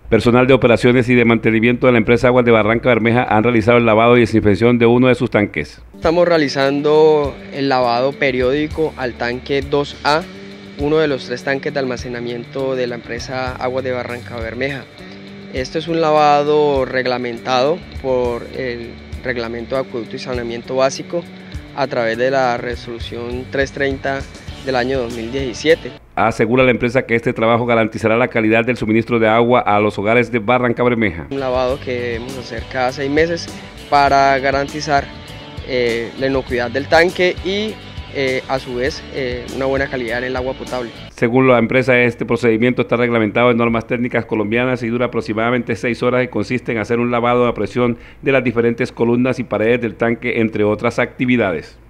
Personal de operaciones y de mantenimiento de la empresa Aguas de Barrancabermeja han realizado el lavado y desinfección de uno de sus tanques. Estamos realizando el lavado periódico al tanque 2A, uno de los 3 tanques de almacenamiento de la empresa Aguas de Barrancabermeja. Esto es un lavado reglamentado por el Reglamento de Acueducto y Saneamiento Básico a través de la resolución 330 del año 2017. Asegura la empresa que este trabajo garantizará la calidad del suministro de agua a los hogares de Barrancabermeja. Un lavado que debemos hacer cada 6 meses para garantizar la inocuidad del tanque y a su vez una buena calidad en el agua potable. Según la empresa, este procedimiento está reglamentado en normas técnicas colombianas y dura aproximadamente 6 horas y consiste en hacer un lavado a presión de las diferentes columnas y paredes del tanque, entre otras actividades.